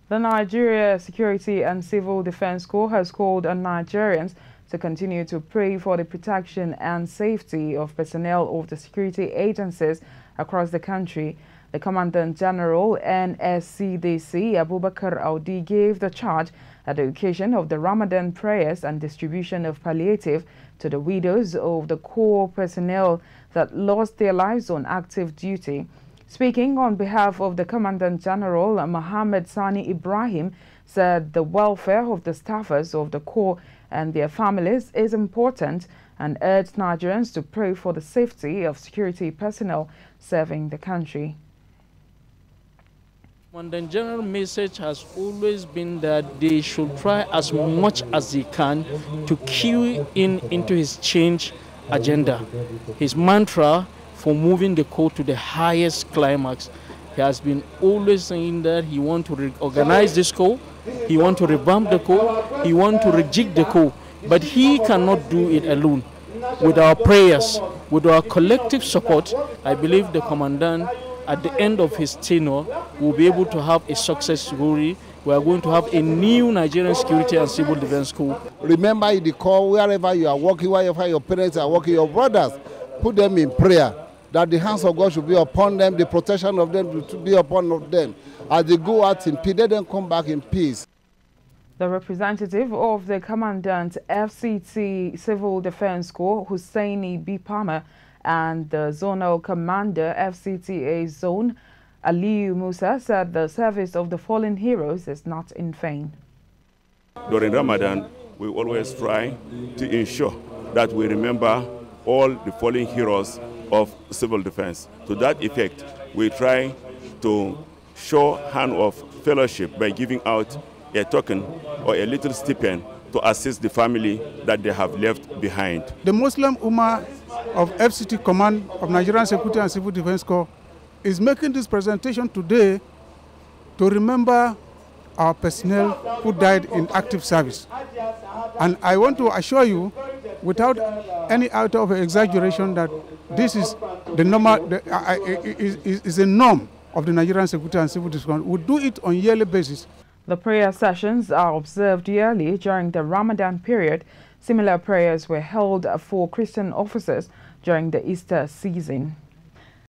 The Nigeria Security and Civil Defense Corps has called on Nigerians to continue to pray for the protection and safety of personnel of the security agencies across the country. The Commandant General NSCDC Abubakar Audi gave the charge at the occasion of the Ramadan prayers and distribution of palliative to the widows of the Corps personnel that lost their lives on active duty. Speaking on behalf of the Commandant General, Mohammed Sani Ibrahim said the welfare of the staffers of the Corps and their families is important and urged Nigerians to pray for the safety of security personnel serving the country. Commandant General message has always been that they should try as much as they can to key into his change agenda. His mantra for moving the Corps to the highest climax. He has been always saying that he wants to reorganize this Corps, he wants to revamp the Corps, he wants to rejig the Corps, but he cannot do it alone. With our prayers, with our collective support, I believe the Commandant at the end of his tenure will be able to have a success story. We are going to have a new Nigerian Security and Civil Defense Corps. Remember in the Corps, wherever you are working, wherever your parents are working, your brothers, put them in prayer, that the hands of God should be upon them, the protection of them to be upon them. As they go out in peace, let them come back in peace. The representative of the Commandant FCT Civil Defense Corps, Hussaini B. Palmer, and the Zonal Commander FCTA Zone, Aliyu Musa, said the service of the fallen heroes is not in vain. During Ramadan, we always try to ensure that we remember all the fallen heroes of civil defense. To that effect, we try to show hand of fellowship by giving out a token or a little stipend to assist the family that they have left behind. The Muslim Ummah of FCT Command of Nigerian Security and Civil Defense Corps is making this presentation today to remember our personnel who died in active service. And I want to assure you, without any out of exaggeration, that this is the normal, is a norm of the Nigerian Security and Civil Defense Corps. We do it on a yearly basis. The prayer sessions are observed yearly during the Ramadan period. Similar prayers were held for Christian officers during the Easter season.